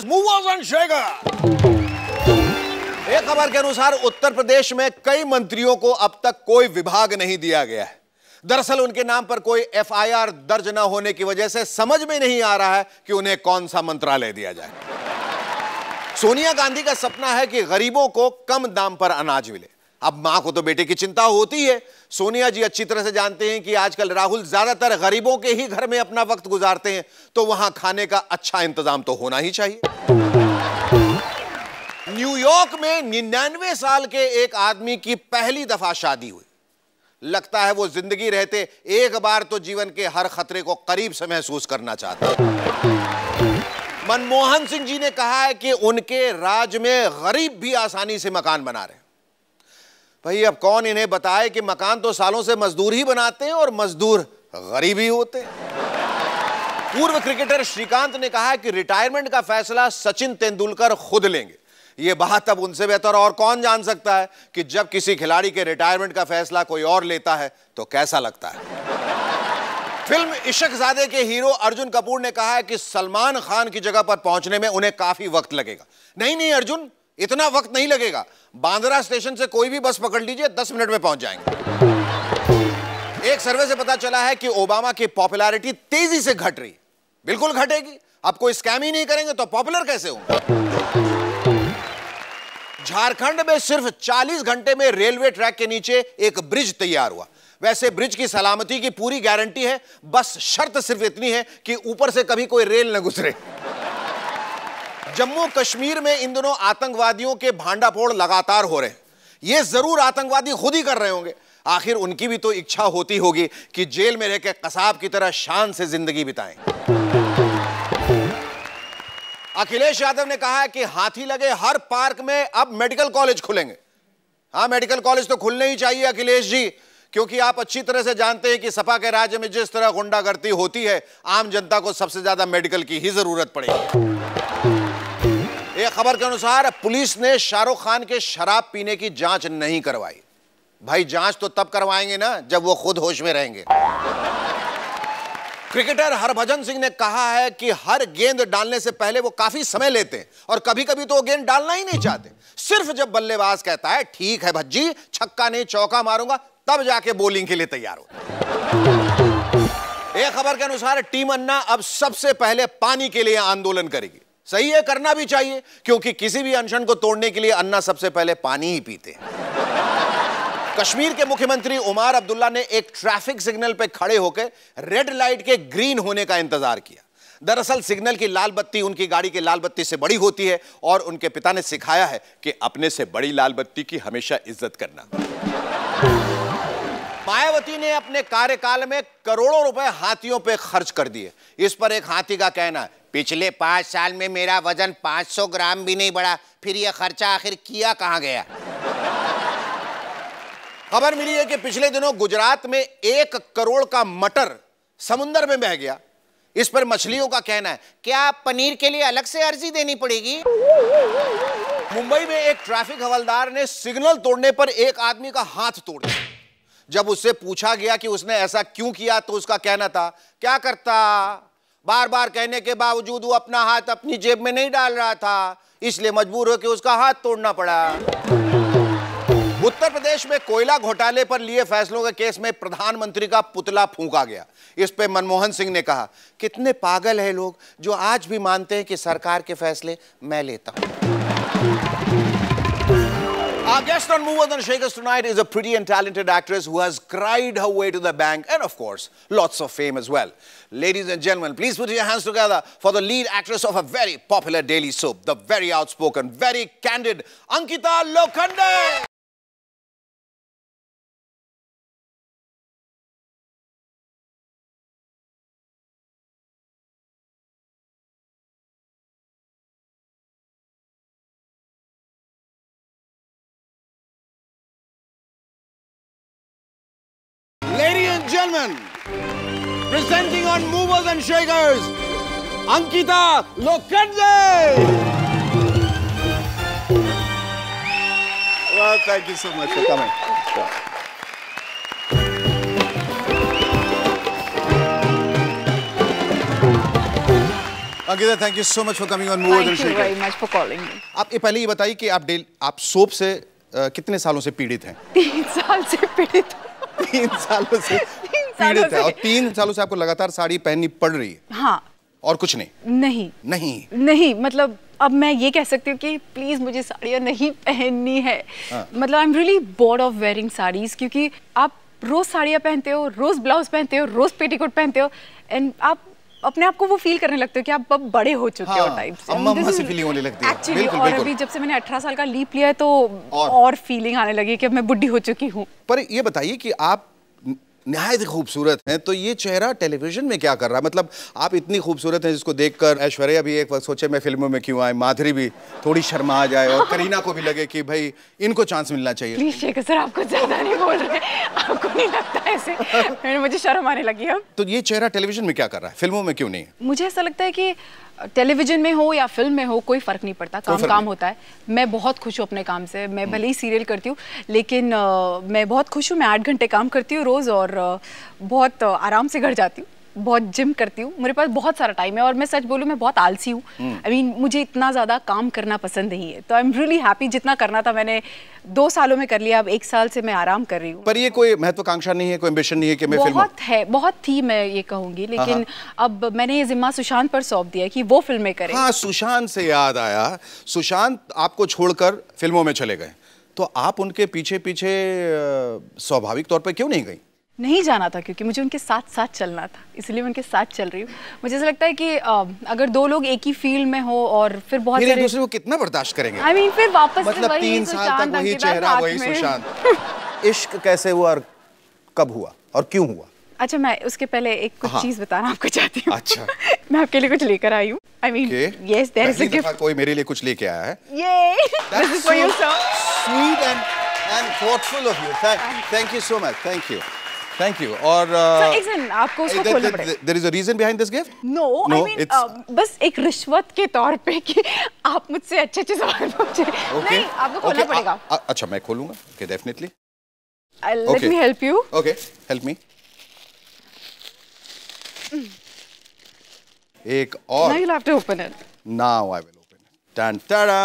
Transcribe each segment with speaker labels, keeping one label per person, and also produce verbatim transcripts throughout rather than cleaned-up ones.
Speaker 1: Movers and shakers. एक खबर के अनुसार उत्तर प्रदेश में कई मंत्रियों को अब तक कोई विभाग नहीं दिया गया है। दरअसल उनके नाम पर कोई एफ आई आर दर्ज न होने की वजह से समझ में नहीं आ रहा है कि उन्हें कौन सा मंत्रालय दिया जाए। सोनिया गांधी का सपना है कि गरीबों को कम दाम पर अनाज मिले। अब मां को तो बेटे की चिंता होती है। सोनिया जी अच्छी तरह से जानते हैं कि आजकल राहुल ज्यादातर गरीबों के ही घर में अपना वक्त गुजारते हैं, तो वहां खाने का अच्छा इंतजाम तो होना ही चाहिए। न्यूयॉर्क में निन्यानवे साल के एक आदमी की पहली दफा शादी हुई। लगता है वो जिंदगी रहते एक बार तो जीवन के हर खतरे को करीब से महसूस करना चाहते हैं। मनमोहन सिंह जी ने कहा है कि उनके राज में गरीब भी आसानी से मकान बना रहे हैं। भाई अब कौन इन्हें बताए कि मकान तो सालों से मजदूर ही बनाते हैं और मजदूर गरीब ही होते हैं। पूर्व क्रिकेटर श्रीकांत ने कहा है कि रिटायरमेंट का फैसला सचिन तेंदुलकर खुद लेंगे। यह बात अब उनसे बेहतर और कौन जान सकता है कि जब किसी खिलाड़ी के रिटायरमेंट का फैसला कोई और लेता है तो कैसा लगता है। फिल्म इश्कजादे के हीरो अर्जुन कपूर ने कहा है कि सलमान खान की जगह पर पहुंचने में उन्हें काफी वक्त लगेगा। नहीं नहीं अर्जुन, इतना वक्त नहीं लगेगा। बांद्रा स्टेशन से कोई भी बस पकड़ लीजिए, दस मिनट में पहुंच जाएंगे। एक सर्वे से पता चला है कि ओबामा की पॉपुलैरिटी तेजी से घट रही। बिल्कुल घटेगी। अब कोई स्कैम ही नहीं करेंगे तो पॉपुलर कैसे होंगे। झारखंड में सिर्फ चालीस घंटे में रेलवे ट्रैक के नीचे एक ब्रिज तैयार हुआ। वैसे ब्रिज की सलामती की पूरी गारंटी है, बस शर्त सिर्फ इतनी है कि ऊपर से कभी कोई रेल न गुजरे। जम्मू कश्मीर में इन दिनों आतंकवादियों के भांडाफोड़ लगातार हो रहे हैं। ये जरूर आतंकवादी खुद ही कर रहे होंगे। आखिर उनकी भी तो इच्छा होती होगी कि जेल में रहकर कसाब की तरह शान से जिंदगी बिताएं। अखिलेश यादव ने कहा है कि हाथी लगे हर पार्क में अब मेडिकल कॉलेज खुलेंगे। हाँ, मेडिकल कॉलेज तो खुलने ही चाहिए अखिलेश जी, क्योंकि आप अच्छी तरह से जानते हैं कि सपा के राज्य में जिस तरह गुंडागर्दी होती है, आम जनता को सबसे ज्यादा मेडिकल की ही जरूरत पड़ेगी। एक खबर के अनुसार पुलिस ने शाहरुख खान के शराब पीने की जांच नहीं करवाई। भाई जांच तो तब करवाएंगे ना जब वो खुद होश में रहेंगे। क्रिकेटर हरभजन सिंह ने कहा है कि हर गेंद डालने से पहले वो काफी समय लेते हैं और कभी कभी तो वो गेंद डालना ही नहीं चाहते। सिर्फ जब बल्लेबाज कहता है ठीक है भज्जी, छक्का नहीं चौका मारूंगा, तब जाके बॉलिंग के लिए तैयार हो। एक खबर के अनुसार टीम अन्ना अब सबसे पहले पानी के लिए आंदोलन करेगी। सही है, करना भी चाहिए, क्योंकि किसी भी अनशन को तोड़ने के लिए अन्ना सबसे पहले पानी ही पीते हैं। कश्मीर के मुख्यमंत्री उमर अब्दुल्ला ने एक ट्रैफिक सिग्नल पर खड़े होकर रेड लाइट के ग्रीन होने का इंतजार किया। दरअसल सिग्नल की लाल बत्ती उनकी गाड़ी की लाल बत्ती से बड़ी होती है और उनके पिता ने सिखाया है कि अपने से बड़ी लाल बत्ती की हमेशा इज्जत करना। मायावती ने अपने कार्यकाल में करोड़ों रुपए हाथियों पे खर्च कर दिए। इस पर एक हाथी का कहना है, पिछले पांच साल में मेरा वजन पांच सौ ग्राम भी नहीं बढ़ा, फिर यह खर्चा आखिर किया कहां गया। खबर मिली है कि पिछले दिनों गुजरात में एक करोड़ का मटर समुद्र में बह गया। इस पर मछलियों का कहना है, क्या पनीर के लिए अलग से अर्जी देनी पड़ेगी। मुंबई में एक ट्रैफिक हवलदार ने सिग्नल तोड़ने पर एक आदमी का हाथ तोड़ दिया। जब उससे पूछा गया कि उसने ऐसा क्यों किया तो उसका कहना था, क्या करता, बार बार कहने के बावजूद वो अपना हाथ अपनी जेब में नहीं डाल रहा था, इसलिए मजबूर होकर उसका हाथ तोड़ना पड़ा। उत्तर प्रदेश में कोयला घोटाले पर लिए फैसलों के केस में प्रधानमंत्री का पुतला फूंका गया। इस पे मनमोहन सिंह ने कहा, कितने पागल हैं लोग जो आज भी मानते हैं कि सरकार के फैसले मैं लेता हूं। Our guest on Movers and Shakers tonight is a pretty and talented actress who has cried her way to the bank and, of course, lots of fame as well. Ladies and gentlemen, please put your hands together for the lead actress of a very popular daily soap, the very outspoken, very candid Ankita Lokhande. Ladies and gentlemen, presenting on Movers and Shakers, Ankita Lokhande. Well, thank you so much for coming. Sure. Ankita, thank you so much for coming on movers and shaker.
Speaker 2: Thank you very much for calling me.
Speaker 1: आप ये पहले ये बताइए कि आप del आप soap से uh, कितने सालों से पीड़ित हैं?
Speaker 2: तीन साल से पीड़ित
Speaker 1: तीन सालों से पीड़ित है और तीन सालों से आपको लगातार साड़ी पहननी पड़ रही है?
Speaker 2: हाँ।
Speaker 1: और कुछ नहीं?
Speaker 2: नहीं
Speaker 1: नहीं
Speaker 2: नहीं मतलब अब मैं ये कह सकती हूँ कि प्लीज मुझे साड़ियाँ नहीं पहननी है। हाँ। मतलब I am really bored of wearing saris, क्योंकि आप रोज साड़ियाँ पहनते हो, रोज ब्लाउज पहनते हो, रोज पेटीकोट पहनते हो एंड आप अपने आप को वो फील करने लगते हो कि आप अब बड़े हो चुके हाँ, हो टाइप से।
Speaker 1: अम्मा अम्मा से फीलिंग होने लगती है।
Speaker 2: एक्चुअली और अभी जब से मैंने अठारह साल का लीप लिया है तो और, और फीलिंग आने लगी कि अब मैं बुढ़ी हो चुकी हूँ।
Speaker 1: पर ये बताइए कि आप निहायत खूबसूरत हैं, तो ये चेहरा टेलीविजन में क्या कर रहा है? मतलब आप इतनी खूबसूरत हैं जिसको देखकर ऐश्वर्या भी एक वक्त सोचे मैं फिल्मों में क्यों आए, माधुरी भी थोड़ी शर्मा आ जाए और करीना को भी लगे कि भाई इनको चांस मिलना चाहिए।
Speaker 2: प्लीज शेखर सर, आपको ज्यादा नहीं बोल रहे, आपको नहीं लगता ऐसे? मुझे शर्म आने लगी अब।
Speaker 1: तो ये चेहरा टेलीविजन में क्या कर रहा है, फिल्मों में क्यों नहीं है?
Speaker 2: मुझे ऐसा लगता है कि टेलीविजन में हो या फिल्म में हो कोई फर्क नहीं पड़ता, काम काम होता है। मैं बहुत खुश हूँ अपने काम से, मैं भले ही सीरियल करती हूँ लेकिन uh, मैं बहुत खुश हूँ। मैं आठ घंटे काम करती हूँ रोज और uh, बहुत uh, आराम से घर जाती हूँ, बहुत जिम करती हूँ, मेरे पास बहुत सारा टाइम है और मैं सच बोलूँ मैं बहुत आलसी हूँ। आई मीन मुझे इतना ज़्यादा काम करना पसंद नहीं है, तो आई एम रियली हैप्पी। जितना करना था मैंने दो सालों में कर लिया, अब एक साल से मैं आराम कर रही हूँ।
Speaker 1: पर ये कोई महत्वाकांक्षा नहीं है, कोई एम्बिशन नहीं है कि मैं फिल्म? बहुत
Speaker 2: है, बहुत थी मैं ये कहूँगी, लेकिन अब मैंने ये जिम्मा सुशांत पर सौंप दिया कि वो फिल्में करें।
Speaker 1: हाँ, सुशांत से याद आया, सुशांत आपको छोड़कर फिल्मों में चले गए, तो आप उनके पीछे पीछे स्वाभाविक तौर पर क्यों नहीं गई?
Speaker 2: नहीं जाना था क्योंकि मुझे उनके साथ साथ चलना था, इसलिए मैं उनके साथ चल रही हूँ। मुझे ऐसा लगता है कि अगर दो लोग एक ही फील्ड में हो और फिर बहुत
Speaker 1: सारे... एक दूसरे को कितना बर्दाश्त करेंगे?
Speaker 2: आई I मीन mean, फिर वापस
Speaker 1: मतलब
Speaker 2: वही
Speaker 1: तीन साल तक वही चेहरा, वही सुशांत। इश्क कैसे हुआ और कब हुआ और क्यों हुआ?
Speaker 2: अच्छा, मैं उसके पहले एक कुछ हाँ। चीज बताना आपको चाहती हूँ।
Speaker 1: अच्छा।
Speaker 2: मैं आपके लिए कुछ लेकर आई हूँ। I mean yes, there is a gift.
Speaker 1: कोई मेरे लिए कुछ लेके आया है।
Speaker 2: ये this is for you sir.
Speaker 1: Sweet and and thoughtful of you. Thank you so much. Thank you. Thank you. और
Speaker 2: uh, एक सेकंड, आपको उसको खोलना पड़ेगा।
Speaker 1: There is a reason behind this gift?
Speaker 2: No, I mean uh, बस एक रिश्वत के तौर पे कि आप मुझसे अच्छे अच्छे सवाल पूछे। नहीं, आपको खोलना पड़ेगा।
Speaker 1: अच्छा, मैं खोलूंगा। Okay, definitely.
Speaker 2: Let me help you.
Speaker 1: Okay, help me. एक और।
Speaker 2: Now you'll have to open it.
Speaker 1: Now I will open it. Tan tada!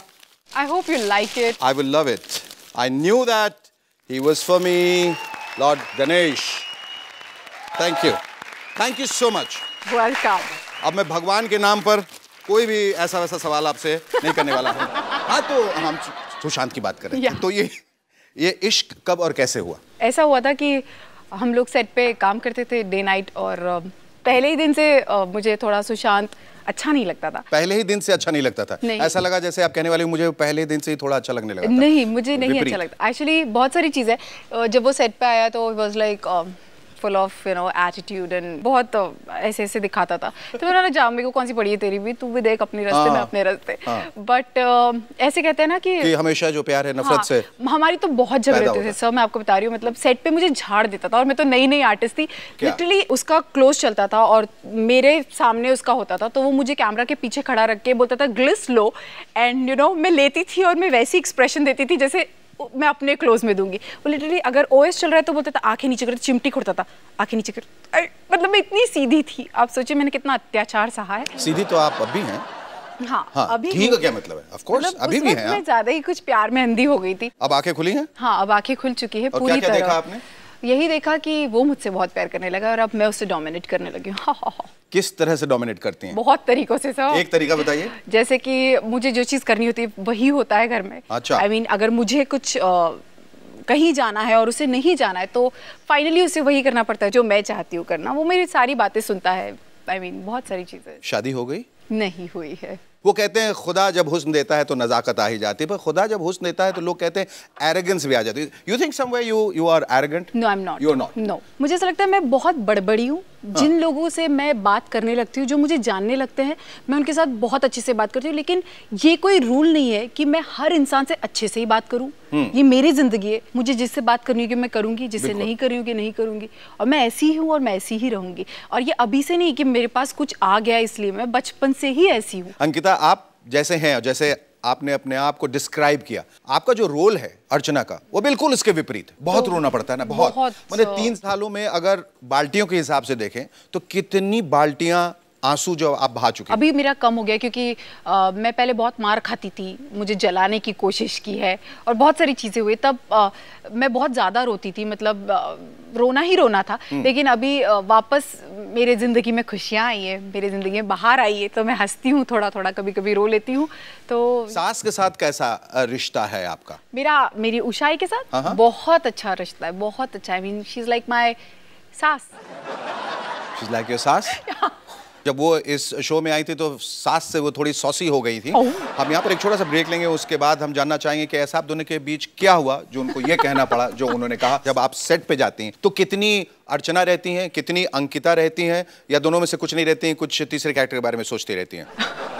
Speaker 2: I hope you like it.
Speaker 1: I will love it. I knew that he was for me. Lord Ganesh, thank you, thank you so much.
Speaker 2: Welcome.
Speaker 1: अब मैं भगवान के नाम पर कोई भी ऐसा वैसा सवाल आपसे नहीं करने वाला हूँ। हाँ, तो हम सुशांत की बात कर रहे हैं। तो ये ये इश्क कब और कैसे हुआ?
Speaker 2: ऐसा हुआ था कि हम लोग सेट पे काम करते थे डे नाइट और पहले ही दिन से मुझे थोड़ा सुशांत अच्छा नहीं लगता था।
Speaker 1: पहले ही दिन से अच्छा नहीं लगता था? नहीं। ऐसा लगा जैसे आप कहने वाले मुझे पहले दिन से ही थोड़ा अच्छा लगने लगा था?
Speaker 2: नहीं, मुझे नहीं अच्छा लगता। एक्चुअली बहुत सारी चीज़ें, जब वो सेट पे आया तो was like full of you know attitude and बहुत ऐसे ऐसे दिखाता था। तो मैंने जा, मेरे को कौन सी पड़ी है तेरी भी, तू भी देख अपने रास्ते में अपने रास्ते। बट ऐसे कहते हैं ना कि, कि
Speaker 1: हमेशा जो प्यार है नफरत से,
Speaker 2: हमारी तो बहुत झगड़े होते थे सर। मैं आपको बता रही हूँ, मतलब सेट पे मुझे झाड़ देता था और मैं तो नई नई आर्टिस्ट थी, लिटरली उसका क्लोज चलता था और मेरे सामने उसका होता था, तो वो मुझे कैमरा के पीछे खड़ा रख के बोलता था ग्लिस लो, एंड यू नो मैं लेती थी और मैं वैसी एक्सप्रेशन देती थी जैसे मैं अपने क्लोज में दूंगी। वो लिटरली अगर ओएस चल रहा है तो बोलता था आंखें नीचे कर, चिमटी खुड़ता था आंखें नीचे कर। मतलब मैं इतनी सीधी थी, आप सोचिए मैंने कितना अत्याचार सहा है।
Speaker 1: सीधी तो आप अभी हैं।
Speaker 2: हाँ,
Speaker 1: हाँ,
Speaker 2: अभी
Speaker 1: ठीक है, क्या मतलब है? ऑफ कोर्स अभी भी हैं।
Speaker 2: मैं ज्यादा ही कुछ प्यार में अंधी हो गई थी।
Speaker 1: अब आंखें खुली हैं?
Speaker 2: हाँ, अब आंखें खुल चुकी है पूरी
Speaker 1: तरह। क्या देखा आपने?
Speaker 2: यही देखा कि वो मुझसे बहुत प्यार करने लगा और अब मैं उससे डोमिनेट करने लगी हूँ। हाँ, हाँ, हाँ।
Speaker 1: किस तरह से डोमिनेट करती हैं?
Speaker 2: बहुत तरीकों से सर।
Speaker 1: एक तरीका बताइए।
Speaker 2: जैसे कि मुझे जो चीज करनी होती है वही होता है घर में।
Speaker 1: अच्छा।
Speaker 2: आई I मीन mean, अगर मुझे कुछ आ, कहीं जाना है और उसे नहीं जाना है तो फाइनली उसे वही करना पड़ता है जो मैं चाहती हूँ करना। वो मेरी सारी बातें सुनता है। आई I मीन mean, बहुत सारी चीजें।
Speaker 1: शादी हो गई?
Speaker 2: नहीं हुई है।
Speaker 1: वो कहते हैं खुदा जब हुस्न देता है तो नजाकत आ ही जाती है, पर खुदा जब हुस्न देता है तो लोग कहते हैं एरोगेंस भी आ जाती है। You think somewhere you you are arrogant?
Speaker 2: No, I am not.
Speaker 1: You are not?
Speaker 2: No, मुझे ऐसा लगता है मैं बहुत बड़बड़ी हूँ। जिन लोगों से मैं बात करने लगती हूँ, जो मुझे जानने लगते हैं, मैं उनके साथ बहुत अच्छे से बात करती हूँ, लेकिन ये कोई रूल नहीं है कि मैं हर इंसान से अच्छे से ही बात करूँ। ये मेरी जिंदगी है, मुझे जिससे बात करनी होगी मैं करूंगी, जिससे नहीं करनी होगी नहीं करूंगी, और मैं ऐसी ही हूँ और मैं ऐसी ही रहूंगी। और ये अभी से नहीं कि मेरे पास कुछ आ गया इसलिए, मैं बचपन से ही ऐसी हूँ।
Speaker 1: अंकिता, आप जैसे हैं, जैसे आपने अपने आप को डिस्क्राइब किया, आपका जो रोल है अर्चना का वो बिल्कुल इसके विपरीत है। बहुत तो, रोना पड़ता है ना, बहुत, बहुत मतलब तीन सालों में अगर बाल्टियों के हिसाब से देखें तो कितनी बाल्टियां आंसू जो आप बहा चुके हैं?
Speaker 2: अभी मेरा कम हो गया क्योंकि आ, मैं पहले बहुत मार खाती थी, मुझे जलाने की कोशिश की है और बहुत सारी चीज़ें हुई। तब आ, मैं बहुत ज़्यादा रोती थी, मतलब आ, रोना ही रोना था। लेकिन अभी आ, वापस मेरे ज़िंदगी में खुशियाँ आई है, मेरे ज़िंदगी में बाहर आई है, तो मैं हंसती हूँ, थोड़ा थोड़ा कभी कभी रो लेती हूँ। तो
Speaker 1: सास के साथ कैसा रिश्ता है आपका?
Speaker 2: मेरा मेरी उषाई के साथ हाँ? बहुत अच्छा रिश्ता है, बहुत अच्छा। I mean she is like my सास।
Speaker 1: शी इज़ लाइक योर सास? जब वो इस शो में आई थी तो सास से वो थोड़ी सॉसी हो गई थी। oh. हम यहाँ पर एक छोटा सा ब्रेक लेंगे, उसके बाद हम जानना चाहेंगे कि ऐसा आप दोनों के बीच क्या हुआ जो उनको ये कहना पड़ा जो उन्होंने कहा। जब आप सेट पे जाती हैं तो कितनी अर्चना रहती हैं, कितनी अंकिता रहती हैं, या दोनों में से कुछ नहीं रहती हैं, कुछ तीसरे कैरेक्टर के बारे में सोचती रहती हैं?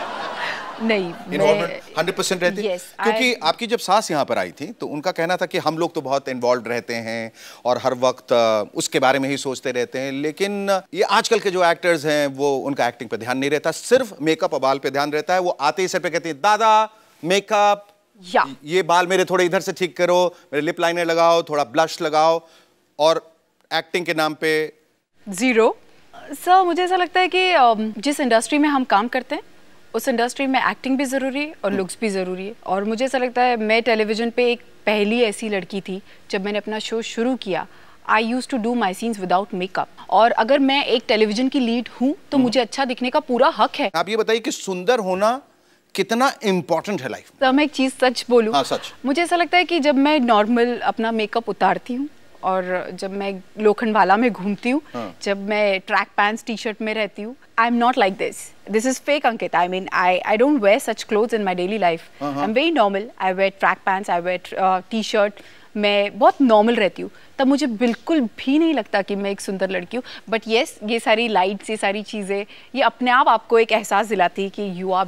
Speaker 2: नहीं,
Speaker 1: हंड्रेड परसेंट रहती है। क्योंकि आपकी जब सास यहाँ पर आई थी तो उनका कहना था कि हम लोग तो बहुत इन्वॉल्व रहते हैं और हर वक्त उसके बारे में ही सोचते रहते हैं, लेकिन ये आजकल के जो एक्टर्स हैं वो उनका एक्टिंग पे ध्यान नहीं रहता, सिर्फ मेकअप और बाल पे ध्यान रहता है। वो आते ही सेट पे कहती है, दादा मेकअप, ये बाल मेरे थोड़े इधर से ठीक करो, मेरे लिप लाइनर लगाओ, थोड़ा ब्लश लगाओ, और एक्टिंग के नाम पे जीरो।
Speaker 2: सर मुझे ऐसा लगता है कि जिस इंडस्ट्री में हम काम करते हैं उस इंडस्ट्री में एक्टिंग भी ज़रूरी है और लुक्स भी ज़रूरी है। और मुझे ऐसा लगता है मैं टेलीविज़न पे एक पहली ऐसी लड़की थी, जब मैंने अपना शो शुरू किया I use to do my scenes without makeup, और अगर मैं एक टेलीविज़न की लीड हूँ तो मुझे अच्छा दिखने का पूरा हक है।
Speaker 1: आप ये बताइए कि सुंदर होना कितना इम्पोर्टेंट है लाइफ में?
Speaker 2: तो मैं एक चीज़ सच बोलूँ,
Speaker 1: हाँ, सच।
Speaker 2: मुझे ऐसा लगता है कि जब मैं नॉर्मल अपना मेकअप उतारती हूँ और जब मैं लोखंडवाला में घूमती हूँ, हाँ। जब मैं ट्रैक पैंट्स टी शर्ट में रहती हूँ, I am not like this. This is fake Ankita. I mean I I don't wear such clothes in my daily life. I am very normal. I wear track pants, I wear T shirt, मैं बहुत normal रहती हूँ। तब मुझे बिल्कुल भी नहीं लगता कि मैं एक सुंदर लड़की हूँ। बट येस, ये सारी लाइट्स, ये सारी चीज़ें, ये अपने आप आपको एक एहसास दिलाती है कि यू आर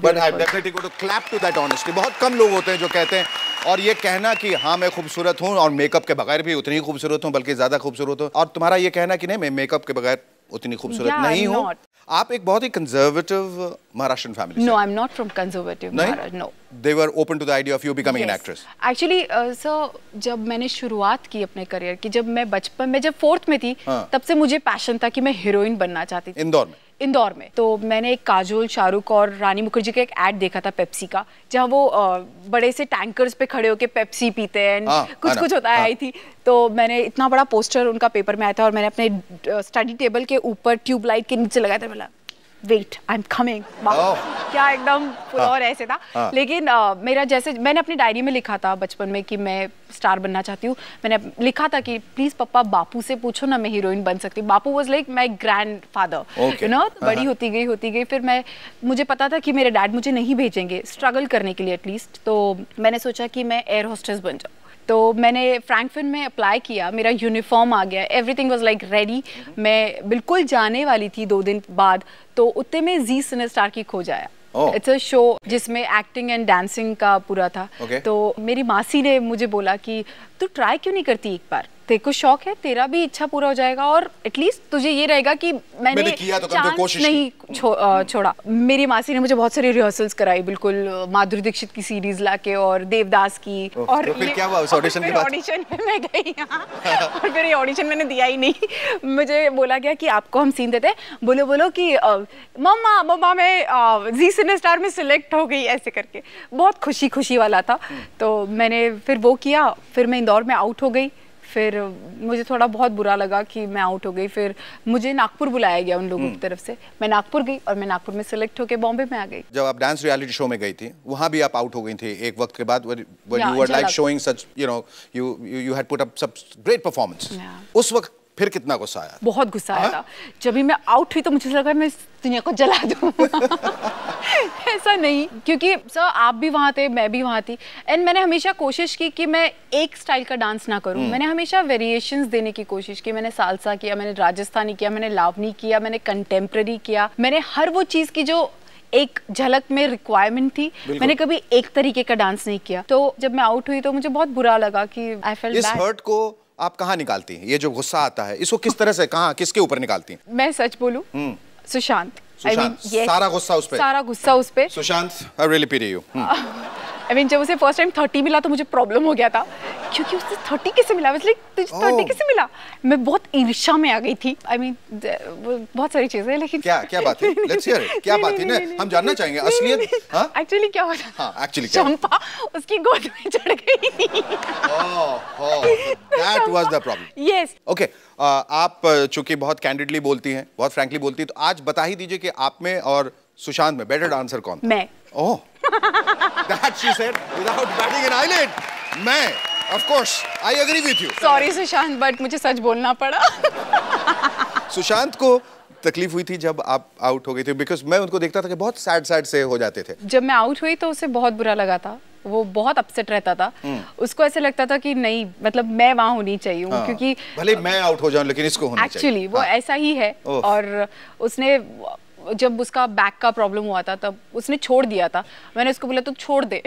Speaker 1: ब्यूटीफुल। बहुत कम लोग होते हैं जो कहते हैं, और ये कहना कि हाँ मैं खूबसूरत हूँ और मेकअप के बगैर भी उतनी ही खूबसूरत हूँ, बल्कि ज़्यादा खूबसूरत हूँ, और तुम्हारा ये कहना कि नहीं मैं मेकअप के बगैर उतनी खूबसूरत yeah, नहीं हूँ। आप एक बहुत ही कंजर्वेटिव महाराष्ट्रन फैमिली से।
Speaker 2: No, I'm not from conservative Maharashtra. No.
Speaker 1: They were open to the idea of you becoming yes. an actress.
Speaker 2: Actually, uh, so जब मैंने शुरुआत की अपने करियर की, जब मैं बचपन में जब फोर्थ में थी, हाँ. तब से मुझे पैशन था कि मैं हीरोइन बनना चाहती थी।
Speaker 1: इंदौर में?
Speaker 2: इंदौर में। तो मैंने एक काजोल, शाहरुख और रानी मुखर्जी का एक ऐड देखा था पेप्सी का, जहाँ वो आ, बड़े से टैंकर्स पे खड़े होके पेप्सी पीते हैं, हाँ, कुछ कुछ होता है। आई थी तो मैंने इतना बड़ा पोस्टर उनका पेपर में आया था और मैंने अपने स्टडी टेबल के ऊपर ट्यूबलाइट के नीचे लगाया था। बोला वेट आई एम कमिंग, क्या एकदम हाँ, और ऐसे था। हाँ, लेकिन uh, मेरा जैसे मैंने अपनी डायरी में लिखा था बचपन में कि मैं स्टार बनना चाहती हूँ। मैंने लिखा था कि प्लीज पापा बापू से पूछो ना मैं हीरोइन बन सकती हूँ। Bapu was like my grandfather, you know. बड़ी होती गई होती गई फिर मैं मुझे पता था कि मेरे डैड मुझे नहीं भेजेंगे स्ट्रगल करने के लिए एटलीस्ट। तो मैंने सोचा कि मैं एयर होस्टेस बन जाऊँ। तो मैंने फ्रैंकफर्ट में अप्लाई किया, मेरा यूनिफॉर्म आ गया, एवरीथिंग वाज लाइक रेडी। मैं बिल्कुल जाने वाली थी दो दिन बाद, तो उतने में जी सिने स्टार की खोज आया। इट्स अ शो जिसमें एक्टिंग एंड डांसिंग का पूरा था। okay. तो मेरी मासी ने मुझे बोला कि तू ट्राई क्यों नहीं करती एक बार, तेरे को शौक है, तेरा भी इच्छा पूरा हो जाएगा और एटलीस्ट तुझे ये रहेगा कि मैंने,
Speaker 1: मैंने किया तो कम तो कोशिश
Speaker 2: नहीं छो, छोड़ा। मेरी मासी ने मुझे बहुत सारी रिहर्सल्स कराई, बिल्कुल माधुरी दीक्षित की सीरीज लाके और देवदास की। और
Speaker 1: तो फिर क्या हुआ उस ऑडिशन के बाद?
Speaker 2: ऑडिशन में मैं गई यहाँ और फिर ये ऑडिशन मैंने दिया ही नहीं। मुझे बोला गया कि आपको हम सीन देते हैं, बोलो बोलो कि मम्मा मम्मा मैं जी सिने स्टार में सिलेक्ट हो गई, ऐसे करके बहुत खुशी खुशी वाला था। तो मैंने फिर वो किया, फिर मैं इंदौर में आउट हो गई। फिर मुझे थोड़ा बहुत बुरा लगा कि मैं आउट हो गई। फिर मुझे नागपुर बुलाया गया उन लोगों की तरफ से, मैं नागपुर गई और मैं नागपुर में सिलेक्ट होकर बॉम्बे में आ गई।
Speaker 1: जब आप डांस रियलिटी शो में गई थी वहाँ भी आप आउट हो गई थी एक वक्त के बाद, when you were like showing such, you know, you you had put up some great performance. उस वक्त फिर कितना गुस्सा आया?
Speaker 2: बहुत गुस्सा आया था। जब भी मैं आउट हुई तो मुझे लगा मैं इस दुनिया को जला दूं। ऐसा नहीं, क्योंकि सर आप भी वहाँ थे, मैं भी वहाँ थी, एंड मैंने हमेशा कोशिश की कि मैं एक स्टाइल का डांस ना करूँ। मैंने हमेशा वेरिएशंस देने की कोशिश की। मैंने सालसा किया, मैंने राजस्थानी किया, मैंने लावनी किया, मैंने कंटेम्प्रेरी किया। मैंने हर वो चीज़ की जो एक झलक में रिक्वायरमेंट थी, मैंने कभी एक तरीके का डांस नहीं किया। तो जब मैं आउट हुई तो मुझे बहुत बुरा लगा कि आई फेल्ट बैड।
Speaker 1: इस हर्ट को आप कहाँ निकालती हैं? ये जो गुस्सा आता है इसको किस तरह से, कहाँ, किसके ऊपर निकालती हैं?
Speaker 2: मैं सच बोलूं, Sushant.
Speaker 1: Sushant, I mean, yes, सारा गुस्सा उस पे?
Speaker 2: सारा गुस्सा उस पे।
Speaker 1: Sushant, I really pity you.
Speaker 2: I mean, जब उसे फर्स्ट टाइम थर्टी मिला तो मुझे प्रॉब्लम हो गया था, क्योंकि उसे थर्टी कैसे मिला, लाइक तुझे थर्टी कैसे मिला, मैं बहुत ईर्ष्या में आ गई थी। आई I मीन mean, बहुत सारी चीजें, लेकिन
Speaker 1: क्या क्या बात है, लेट्स हियर इट, क्या बात है ना, हम जानना चाहेंगे असलियत। हाँ
Speaker 2: एक्चुअली क्या हुआ था,
Speaker 1: हाँ एक्चुअली क्या,
Speaker 2: चंपा उसकी गोद में चढ़ गई।
Speaker 1: Oh oh that was the problem.
Speaker 2: Yes
Speaker 1: okay, आप चूंकि बहुत कैंडिडली बोलती हैं, बहुत फ्रैंकली बोलती हैं, तो आज बता ही दीजिए कि आप में और सुशांत में बेटर डांसर कौन था?
Speaker 2: मैं।
Speaker 1: Oh that she said without batting an eyelid. मैं, of course I agree with you.
Speaker 2: Sorry Sushant, but मुझे सच बोलना पड़ा।
Speaker 1: सुशांत को तकलीफ हुई थी जब आप आउट हो गई थी, बिकॉज मैं उनको देखता था कि बहुत सैड सैड से हो जाते थे।
Speaker 2: जब मैं आउट हुई तो उसे बहुत बुरा लगा था, वो बहुत अपसेट रहता था। उसको ऐसे लगता था कि नहीं, मतलब मैं वहां होनी चाहिए हूँ। हाँ। क्योंकि
Speaker 1: भले मैं आउट हो जाऊं लेकिन इसको होना चाहिए।
Speaker 2: एक्चुअली वो हाँ। ऐसा ही है। और उसने जब उसका बैक का प्रॉब्लम हुआ था तब उसने छोड़ दिया था, मैंने उसको बोला तू छोड़ दे।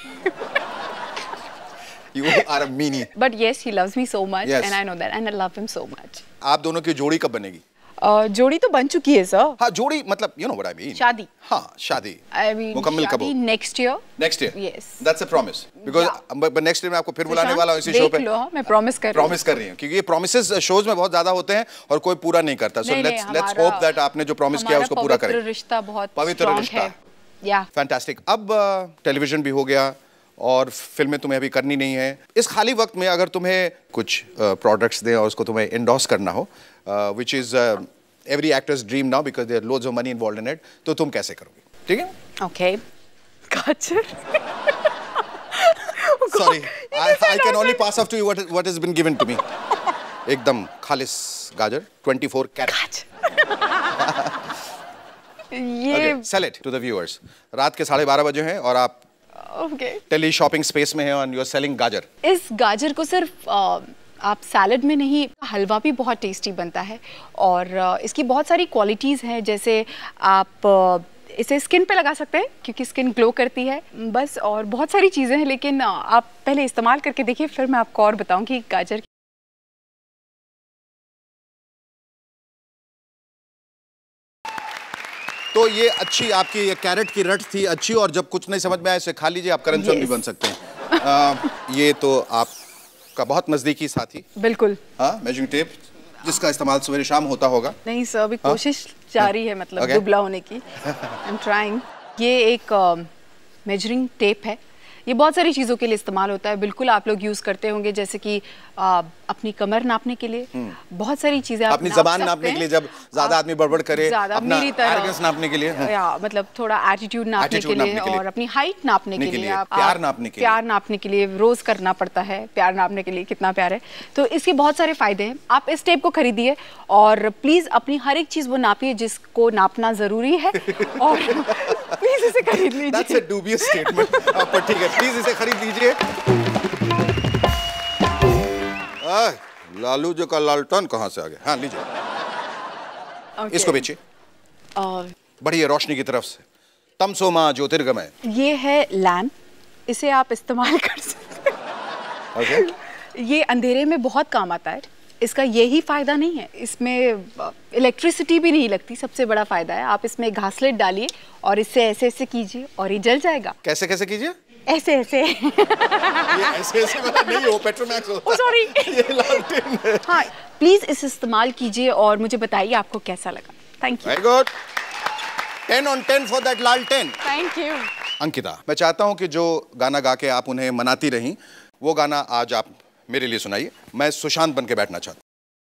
Speaker 1: You are a meanie.
Speaker 2: But yes, he loves me so much,
Speaker 1: yes.
Speaker 2: and I know that, and I love him so much.
Speaker 1: आप दोनों की जोड़ी कब बनेगी?
Speaker 2: uh, जोड़ी तो बन चुकी है सर।
Speaker 1: हाँ जोड़ी मतलब you know what I mean.
Speaker 2: शादी।
Speaker 1: हाँ शादी।
Speaker 2: I mean
Speaker 1: मुकम्मल कब हो?
Speaker 2: Next year.
Speaker 1: Next year.
Speaker 2: Yes.
Speaker 1: That's a promise. Because
Speaker 2: yeah.
Speaker 1: but next year मैं आपको फिर बुलाने वाला हूँ इसी शो पे।
Speaker 2: देख लो, मैं प्रॉमिस कर रही हूँ।
Speaker 1: प्रॉमिस कर रही हूँ क्योंकि ये प्रॉमिसेस शोज में बहुत ज्यादा होते हैं और कोई पूरा नहीं करता। So let's let's hope that आपने जो प्रॉमिस किया उसको पूरा करें।
Speaker 2: पवित्र रिश्ता बहुत
Speaker 1: पवित्र रिश्ता
Speaker 2: या
Speaker 1: फैंटास्टिक। अब टेलीविजन भी हो गया और फिल्में तुम्हें अभी करनी नहीं है। इस खाली वक्त में अगर तुम्हें कुछ प्रोडक्ट्स दें और उसको तुम्हें एंडोर्स करना हो, which is every actors dream now because there loads of money involved in it, तो तुम कैसे करोगे? ठीक है,
Speaker 2: ओके। गाजर।
Speaker 1: Sorry, I I can only pass off to you what what has been given to me. एकदम खालिस गाजर, ट्वेंटी फोर कैरेट।
Speaker 2: ये
Speaker 1: sell it to the viewers. रात के साढ़े बारह बजे हैं और आप
Speaker 2: Okay.
Speaker 1: टेली शॉपिंग स्पेस में है और यू आर सेलिंग गाजर।
Speaker 2: इस गाजर को सिर्फ आ, आप सैलड में नहीं, हलवा भी बहुत टेस्टी बनता है और आ, इसकी बहुत सारी क्वालिटीज़ हैं। जैसे आप आ, इसे स्किन पे लगा सकते हैं क्योंकि स्किन ग्लो करती है, बस, और बहुत सारी चीज़ें हैं, लेकिन आ, आप पहले इस्तेमाल करके देखिए, फिर मैं आपको और बताऊँगी गाजर।
Speaker 1: तो ये अच्छी आपकी ये कैरेट की रट थी अच्छी, और जब कुछ नहीं समझ में आए इसे खा लीजिए, आप करण चौधरी बन सकते हैं। आ, ये तो आपका बहुत नजदीकी साथी।
Speaker 2: बिल्कुल।
Speaker 1: हाँ, मेजरिंग टेप जिसका इस्तेमाल सवेरे शाम होता होगा।
Speaker 2: नहीं सर, अभी कोशिश जारी है, मतलब okay. दुबला होने की। I am trying. ये एक मेजरिंग टेप है, ये बहुत सारी चीज़ों के लिए इस्तेमाल होता है। बिल्कुल आप लोग यूज़ करते होंगे, जैसे कि आ, अपनी कमर नापने के लिए, बहुत सारी चीज़ें आप
Speaker 1: अपनी ज़बान नापने के लिए, जब ज़्यादा आदमी बड़बड़ करे, अपना एरोगेंस नापने के लिए,
Speaker 2: या मतलब थोड़ा एटीट्यूड नापने के लिए, और अपनी हाइट नापने के लिए,
Speaker 1: प्यार नापने के लिए,
Speaker 2: प्यार नापने के लिए रोज़ करना पड़ता है, प्यार नापने के लिए कितना प्यार है। तो इसके बहुत सारे फ़ायदे हैं। आप इस टेप को खरीदिए और प्लीज़ अपनी हर एक चीज़ वो नापिए जिसको नापना ज़रूरी है, और प्लीज़ इसे खरीद लीजिए।
Speaker 1: That's a dubious statement, पर ठीक है, प्लीज़ इसे खरीद लीजिए। लालू जो का लालटन कहाँ से आ गया? हाँ लीजिए। okay. इसको बेचिए। uh, बढ़िया रोशनी की तरफ से। तमसो मां ज्योतिर्गमय। ये
Speaker 2: है लैम्प, इसे आप इस्तेमाल कर सकते हैं। okay. ये अंधेरे में बहुत काम आता है। इसका यही फायदा नहीं है, इसमें इलेक्ट्रिसिटी भी नहीं लगती। सबसे बड़ा फायदा है, आप इसमें घासलेट डालिए और इससे ऐसे ऐसे कीजिए और ये जल जाएगा।
Speaker 1: कैसे कैसे कीजिए?
Speaker 2: ऐसे ऐसे।
Speaker 1: ये ऐसे ऐसे मतलब नहीं हो, पेट्रोमैक्स होता है।
Speaker 2: oh, sorry.
Speaker 1: ये लालटेन है।
Speaker 2: हाँ, प्लीज इसे इस्तेमाल कीजिए और मुझे बताइए आपको कैसा लगा। Thank you.
Speaker 1: Very good. Ten on ten for that लालटेन।
Speaker 2: Thank you.
Speaker 1: अंकिता, मैं चाहता हूँ कि जो गाना गा के आप उन्हें मनाती रहीं, वो गाना आज आप मेरे लिए सुनाइए। मैं सुशांत बन के बैठना चाहता हूँ।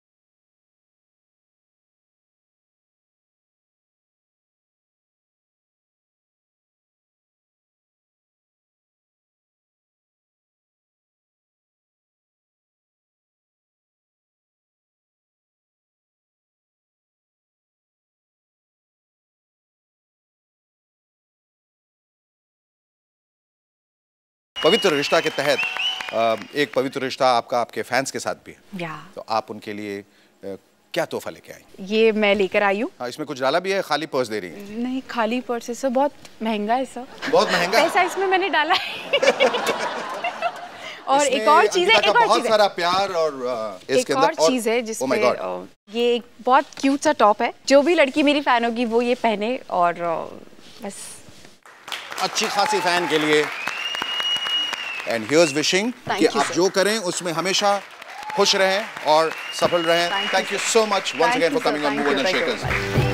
Speaker 1: पवित्र रिश्ता के तहत एक पवित्र रिश्ता आपका आपके फैंस के साथ भी है।
Speaker 2: या।
Speaker 1: तो आप उनके लिए क्या तोहफा लेके आई? ये
Speaker 2: मैं लेकर आई हूँ।
Speaker 1: हाँ, इसमें कुछ डाला भी है, खाली पर्स दे रही है?
Speaker 2: नहीं, खाली पर्स है सर, बहुत महंगा है सर।
Speaker 1: बहुत महंगा?
Speaker 2: पैसा इसमें मैंने डाला है। और एक और चीज है, एक और
Speaker 1: बहुत
Speaker 2: चीज
Speaker 1: सारा प्यार और
Speaker 2: इसके अंदर एक और चीज है जिसमें ये एक बहुत क्यूट सा टॉप है। जो भी लड़की मेरी फैन होगी वो ये पहने, और बस।
Speaker 1: अच्छी खासी फैन के लिए एंड हियर्स विशिंग कि आप जो करें उसमें हमेशा खुश रहें और सफल रहें. Thank you so much once again for coming on movers and shakers.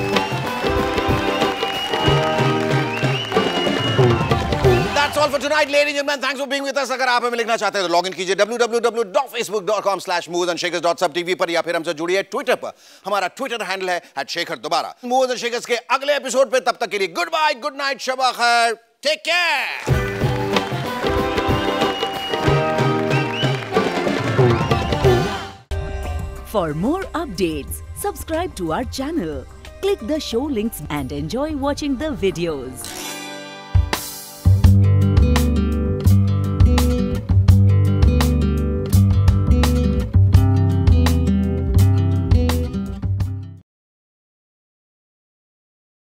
Speaker 1: That's all for tonight, ladies and gentlemen. Thanks for being with us. अगर आप हमें लिखना चाहते हैं तो लॉग इन कीजिए W W W dot Facebook dot com slash movers and shakers dot SAB TV पर, या फिर हमसे जुड़िए ट्विटर पर. हमारा ट्विटर हैंडल है एट शेखर दोबारा. मूवर्स एंड शेकर्स के अगले एपिसोड पे, तब तक के लिए गुड बाय, गुड नाइट, शबा खैर, take care.
Speaker 3: For more updates, subscribe to our channel, click the show links and enjoy watching the videos.